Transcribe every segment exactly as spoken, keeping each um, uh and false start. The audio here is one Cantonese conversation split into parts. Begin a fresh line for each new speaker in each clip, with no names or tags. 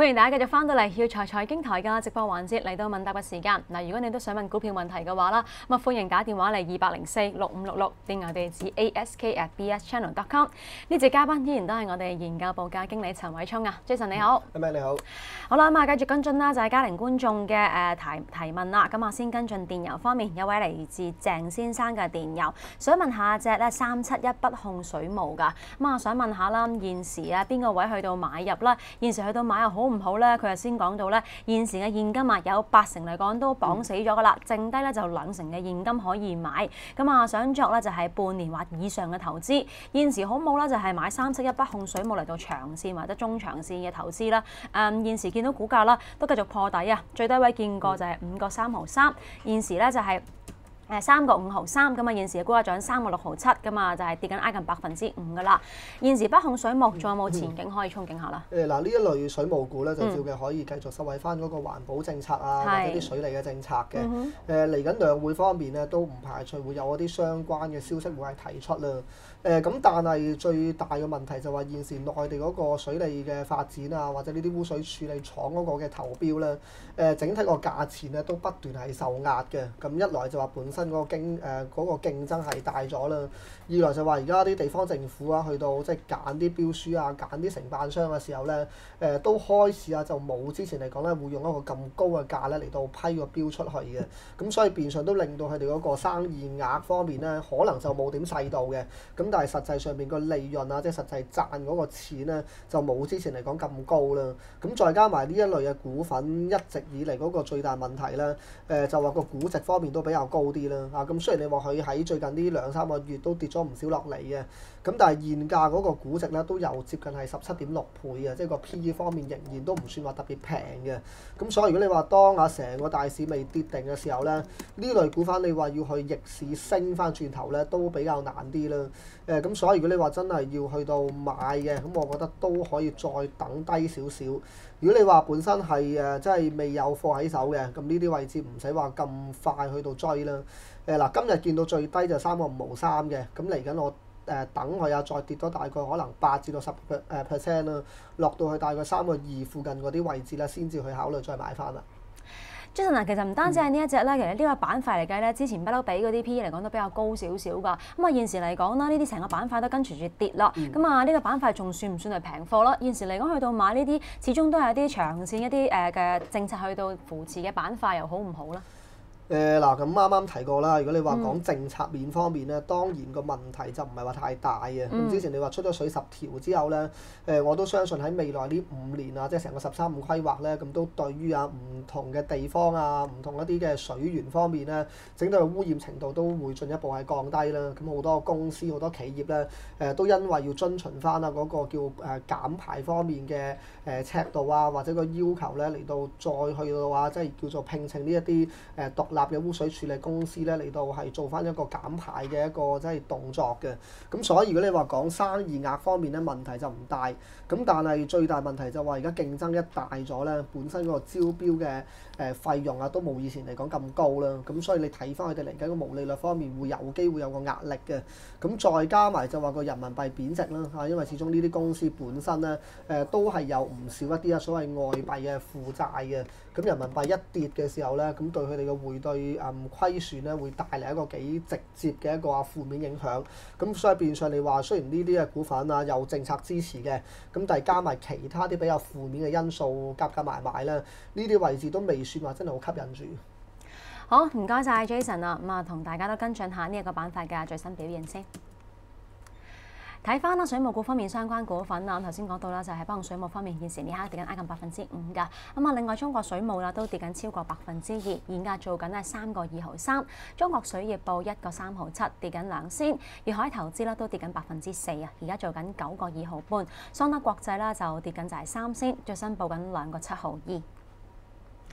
歡迎大家繼續翻到嚟耀才財經台嘅直播環節，嚟到問答嘅時間。嗱，如果你都想問股票問題嘅話啦，咁啊歡迎打電話嚟二八零四六五六六，電郵地址 a s k at b s channel dot com。呢節嘉賓依然都係我哋研究部嘅經理陳偉聰啊 ，Jason 你好。
阿咩你好。
好啦，咁啊繼續跟進啦，就係家庭觀眾嘅誒提提問啦。咁啊先跟進電郵方面，有位嚟自鄭先生嘅電郵，想問下隻咧三七一北控水務㗎。咁啊想問下啦，現時啊邊個位去到買入啦？現時去到買又好唔好咧？佢又先講到咧，現時嘅現金啊有八成嚟講都綁死咗㗎啦，剩低咧就兩成嘅現金可以買。咁啊想作咧就係半年或以上嘅投資。現時好冇啦，就係買三七一北控水務嚟到長線或者中長線嘅投資啦。誒現時見到股價啦都繼續破底啊，最低位見過就係五個三毫三，現時咧就係、是。誒三個五毫三咁啊，現時嘅股價漲三個六毫七咁啊，就係跌緊挨近百分之五噶啦。現時北控水務仲有冇前景可以憧憬下啦？
誒嗱，呢一類水務股咧，就照嘅可以繼續受惠翻嗰個環保政策啊，或者啲水利嘅政策嘅。誒嚟緊兩會方面咧，都唔排除會有一啲相關嘅消息會係提出啦。誒咁，但係最大嘅問題就話現時內地嗰個水利嘅發展啊，或者呢啲污水處理廠嗰個嘅投標咧，誒整體個價錢咧都不斷係受壓嘅。咁一來就話本身嗰個競誒嗰個競爭係大咗啦，二來就話而家啲地方政府啊，去到即係揀啲標書啊，揀啲承辦商嘅時候咧，誒都開始啊就冇之前嚟講咧，會用一個咁高嘅價咧嚟到批個標出去嘅。咁所以變相都令到佢哋嗰個生意額方面咧，可能就冇點細到嘅。咁但係實際上面個利潤啊，即係實際賺嗰個錢咧，就冇之前嚟講咁高啦。咁再加埋呢一類嘅股份，一直以嚟嗰個最大問題咧，誒、呃、就話個估值方面都比較高啲啦。啊，咁雖然你話佢喺最近呢兩三個月都跌咗唔少落嚟嘅，咁但係現價嗰個估值咧都有接近係十七點六倍啊，即係個 P E 方面仍然都唔算話特別平嘅。咁所以如果你話當啊成個大市未跌定嘅時候咧，呢類股份你話要去逆市升翻轉頭咧，都比較難啲啦。誒咁所以如果你話真係要去到買嘅，咁我覺得都可以再等低少少。如果你話本身係誒即係未有貨喺手嘅，咁呢啲位置唔使話咁快去到追啦。誒嗱，今日見到最低就三個五毫三嘅，咁嚟緊我誒、呃、等佢啊，再跌多大概可能八至到十誒 percent 啦，落到去大概三個二附近嗰啲位置咧，先至去考慮再買翻啦。
Jason 啊，其實唔單止係呢一隻咧，其實呢個板塊嚟計咧，之前不嬲俾嗰啲 P E 嚟講都比較高少少㗎。咁啊現時嚟講啦，呢啲成個板塊都跟隨住跌啦。咁啊呢個板塊仲算唔算係平貨啦？現時嚟講去到買呢啲，始終都係一啲長線一啲誒嘅政策去到扶持嘅板塊，又好唔好咧？
誒嗱，咁啱啱提過啦。如果你話講政策面方面咧，嗯、當然個問題就唔係話太大嘅。咁、嗯、之前你話出咗水十條之後咧，誒、呃、我都相信喺未來呢五年啊，即係成個十三五規劃咧，咁都對於啊唔同嘅地方啊，唔同一啲嘅水源方面咧，整體嘅污染程度都會進一步係降低啦。咁好多公司好多企業咧，誒、呃、都因為要遵循翻啊嗰個叫誒、呃、減排方面嘅誒、呃、尺度啊，或者個要求咧嚟到再去到話，即係叫做聘請呢一啲誒獨立嘅污水處理公司咧嚟到係做翻一個減排嘅一個即係動作嘅。咁所以如果你話講生意額方面咧，問題就唔大。咁但係最大問題就話而家競爭一大咗咧，本身嗰個招標嘅誒費用啊都冇以前嚟講咁高啦。咁所以你睇翻佢哋嚟緊個毛利率方面會有機會有個壓力嘅。咁再加埋就話個人民幣貶值啦嚇，因為始終呢啲公司本身咧誒、呃、都係有唔少一啲啊所謂外幣嘅負債嘅。咁人民幣一跌嘅時候咧，咁對佢哋嘅匯兌誒虧損咧，會帶嚟一個幾直接嘅一個啊負面影響。咁所以變相你話，雖然呢啲嘅股份啊有政策支持嘅，咁但係加埋其他啲比較負面嘅因素夾夾埋埋咧，呢啲位置都未算話真係好吸引住。
好，唔該晒 Jason 啊，咁啊同大家都跟進下呢一個板塊嘅最新表現先。睇翻啦，水務股方面相關股份啊，頭先講到啦，就係北控水務方面現時呢刻跌緊挨近百分之五㗎。咁啊，另外中國水務啦都跌緊超過百分之二，現價做緊係三個二毫三。中國水業報一個三毫七，跌緊兩仙。粵海投資啦都跌緊百分之四啊，而家做緊九個二毫半。桑德國際啦就跌緊就係三仙，最新報緊兩個七毫二。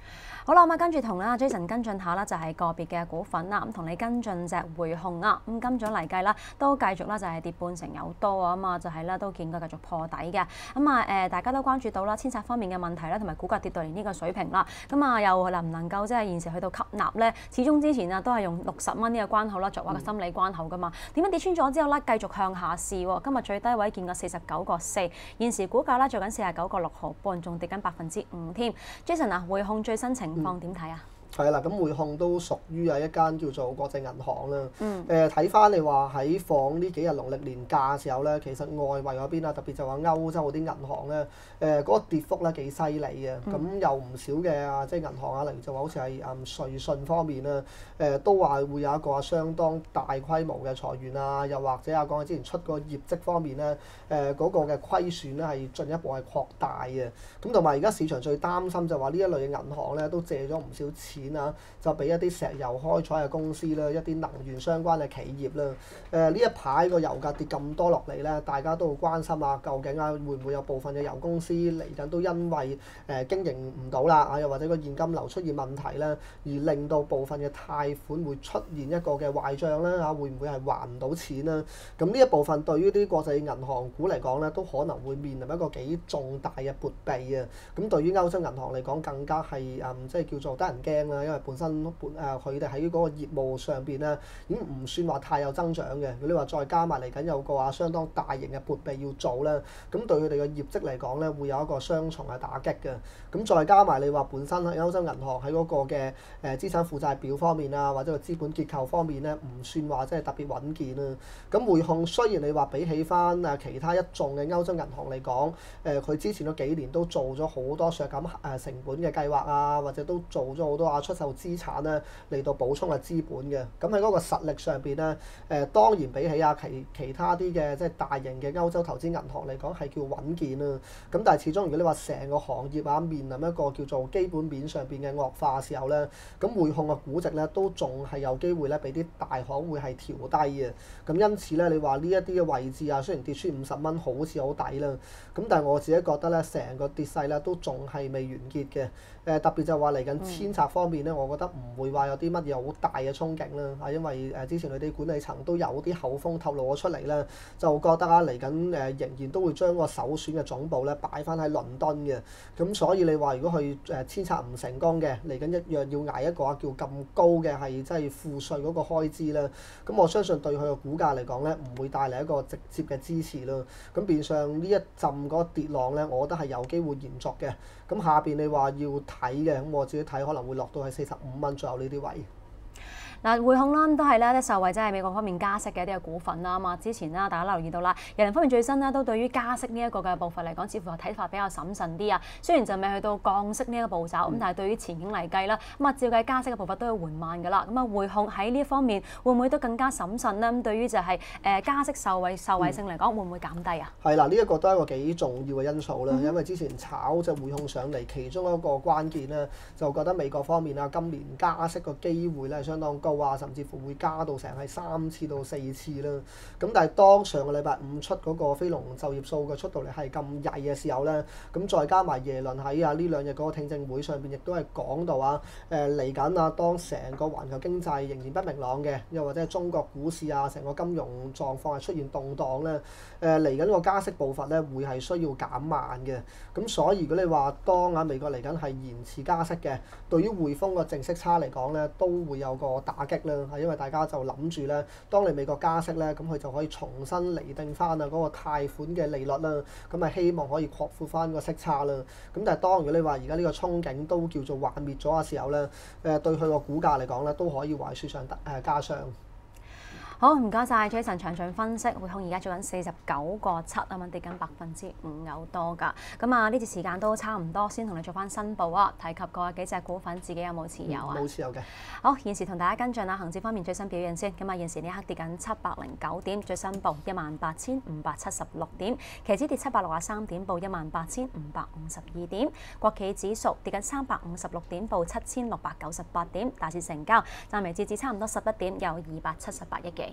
好啦，咁啊跟住同啦 Jason 跟進下啦，就係個別嘅股份啦。咁同你跟進隻匯控啊，咁今早嚟計啦，都繼續啦，就係跌半成有多啊，咁啊就係啦，都見佢繼續破底嘅。咁啊誒，大家都關注到啦，遷冊方面嘅問題啦，同埋股價跌到嚟呢個水平啦。咁啊又能唔能夠即係現時去到吸納咧？始終之前啊都係用六十蚊呢個關口啦，作為一個心理關口噶嘛。點樣跌穿咗之後咧，繼續向下試喎。今日最低位見過四十九個四，現時股價咧做緊四十九個六毫半，仲跌緊百分之五添。Jason 啊，匯控最新情況點睇啊？
係啦，咁匯控都屬於係一間叫做國際銀行啦。
嗯。
誒睇翻你話喺放呢幾日農曆年假嘅時候咧，其實外圍嗰邊啊，特別就話歐洲嗰啲銀行咧，誒、呃、嗰、那個跌幅咧幾犀利嘅。咁、嗯、有唔少嘅啊，即係銀行啊，例如就話好似係誒瑞信方面啦，誒、呃、都話會有一個相當大規模嘅裁員啊，又或者啊講起之前出個業績方面咧，誒、呃、嗰、那個嘅虧損咧係進一步係擴大嘅。咁同埋而家市場最擔心就話呢一類嘅銀行咧都借咗唔少錢啊，就俾一啲石油開採嘅公司啦，一啲能源相關嘅企業啦。誒、呃、呢一排個油價跌咁多落嚟咧，大家都好關心啊，究竟啊會唔會有部分嘅油公司嚟緊都因為誒、呃、經營唔到啦啊，又或者個現金流出現問題咧，而令到部分嘅貸款會出現一個嘅壞帳咧嚇，會唔會係還唔到錢啦？咁呢一部分對於啲國際銀行股嚟講咧，都可能會面臨一個幾重大嘅撥備啊。咁對於歐洲銀行嚟講，更加係誒、嗯、即係叫做得人驚啦，因為本身本誒佢哋喺嗰個業務上邊咧，已經唔算話太有增長嘅。如果你話再加埋嚟緊有個話相當大型嘅撥備要做咧，咁對佢哋嘅業績嚟講咧，會有一個雙重嘅打擊嘅。咁再加埋你話本身喺歐洲銀行喺嗰個嘅誒資產負債表方面啊，或者個資本結構方面咧，唔算話即係特別穩健啦。咁匯控雖然你話比起翻誒其他一眾嘅歐洲銀行嚟講，誒、呃、佢之前嗰幾年都做咗好多削減誒成本嘅計劃啊，或者都做咗好多啊出售資產咧嚟到補充嘅資本嘅。咁喺嗰個實力上邊咧，誒、呃、當然比起啊其其他啲嘅即係大型嘅歐洲投資銀行嚟講係叫穩健啦。咁但係始終如果你話成個行業啊面臨一個叫做基本面上邊嘅惡化嘅時候咧，咁匯控嘅估值咧都仲係有機會咧俾啲大行會係調低嘅。咁因此咧，你話呢一啲嘅位置啊，雖然跌穿五十蚊好似好抵啦，咁但係我自己覺得咧，成個跌勢咧都仲係未完結嘅。誒特別就係話嚟緊遷冊方面咧，我覺得唔會話有啲乜嘢好大嘅憧憬啦，啊，因為誒之前佢哋管理層都有啲口風透露咗出嚟啦，就覺得啊嚟緊誒仍然都會將個首選嘅總部咧擺翻喺倫敦嘅，咁所以你話如果佢誒遷冊唔成功嘅，嚟緊一樣要捱一個叫咁高嘅係即係賦稅嗰個開支啦，咁我相信對佢個股價嚟講咧唔會帶嚟一個直接嘅支持咯，咁變相呢一陣嗰個跌浪咧，我覺得係有機會延續嘅，咁下邊你話要睇嘅，咁我自己睇可能會落到係四十五蚊左右呢啲位。
嗱，匯控啦都係咧啲受惠，即係美國方面加息嘅一啲嘅股份啦嘛。之前啦，大家留意到啦，人民方面最新咧都對於加息呢一個嘅步伐嚟講，似乎係睇法比較審慎啲啊。雖然就未去到降息呢一個步驟，咁、嗯、但係對於前景嚟計啦，咁啊照計加息嘅步伐都要緩慢㗎啦。咁啊匯控喺呢一方面會唔會都更加審慎咧？咁對於就係誒加息受惠受惠性嚟講，嗯、會唔會減低啊？係
啦，呢、這、一個都係一個幾重要嘅因素啦。嗯、因為之前炒就匯控上嚟，其中一個關鍵咧，就覺得美國方面啊，今年加息個機會咧係相當高啊，甚至乎會加到成係三次到四次啦，咁但係當上個禮拜五出嗰個非農就業數據出到嚟係咁曳嘅時候咧，咁再加埋耶倫喺啊呢兩日嗰個聽證會上邊亦都係講到啊，誒嚟緊啊，當成個環球經濟仍然不明朗嘅，又或者係中國股市啊成個金融狀況係出現動盪咧，誒嚟緊個加息步伐咧會係需要減慢嘅，咁所以如果你話當啊美國嚟緊係延遲加息嘅，對於匯豐個淨息差嚟講咧都會有個打擊啦，係因為大家就諗住咧，當你美國加息咧，咁佢就可以重新釐定翻啊嗰個貸款嘅利率啦，咁啊希望可以擴闊翻個息差啦。咁但係當如果你話而家呢個憧憬都叫做幻滅咗嘅時候咧，誒對佢個股價嚟講咧都可以話係雪上誒加霜。
好，唔該晒 Jason 詳盡分析，匯控而家做緊四十九個七啊嘛，跌緊百分之五有多㗎。咁啊，呢節時間都差唔多，先同你做翻申報啊。提及過幾隻股份，自己有冇持有啊？
冇、嗯、持有嘅。
好，現時同大家跟進啊，恆指方面最新表現先。咁啊，現時呢刻跌緊七百零九點，最新報一萬八千五百七十六點。期指跌七百六十三點，報一萬八千五百五十二點。國企指數跌緊三百五十六點，報七千六百九十八點。大市成交暫時截至差唔多十一點，有二百七十八億嘅。